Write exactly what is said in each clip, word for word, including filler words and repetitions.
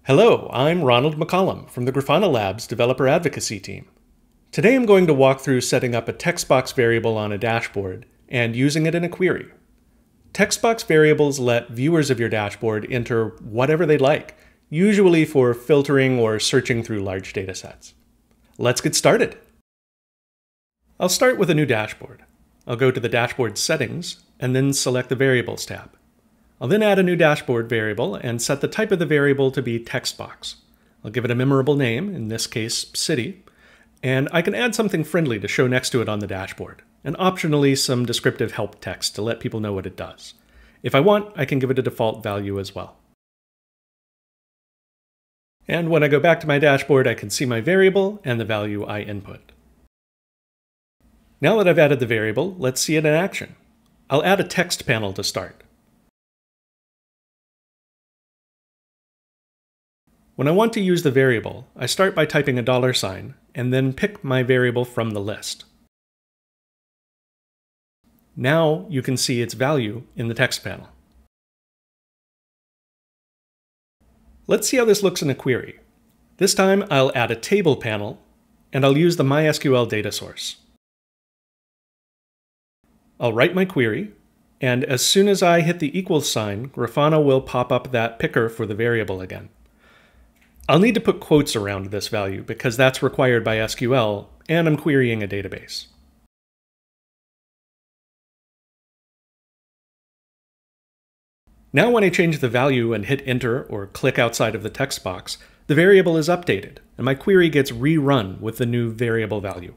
Hello, I'm Ronald McCollum from the Grafana Labs Developer Advocacy Team. Today I'm going to walk through setting up a text box variable on a dashboard and using it in a query. Text box variables let viewers of your dashboard enter whatever they like, usually for filtering or searching through large data sets. Let's get started. I'll start with a new dashboard. I'll go to the Dashboard Settings and then select the Variables tab. I'll then add a new dashboard variable and set the type of the variable to be text box. I'll give it a memorable name, in this case, city, and I can add something friendly to show next to it on the dashboard, and optionally some descriptive help text to let people know what it does. If I want, I can give it a default value as well. And when I go back to my dashboard, I can see my variable and the value I input. Now that I've added the variable, let's see it in action. I'll add a text panel to start. When I want to use the variable, I start by typing a dollar sign and then pick my variable from the list. Now you can see its value in the text panel. Let's see how this looks in a query. This time I'll add a table panel and I'll use the MySQL data source. I'll write my query, and as soon as I hit the equals sign, Grafana will pop up that picker for the variable again. I'll need to put quotes around this value because that's required by S Q L, and I'm querying a database. Now when I change the value and hit enter or click outside of the text box, the variable is updated, and my query gets rerun with the new variable value.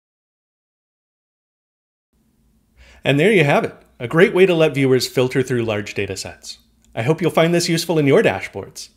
And there you have it, a great way to let viewers filter through large data sets. I hope you'll find this useful in your dashboards.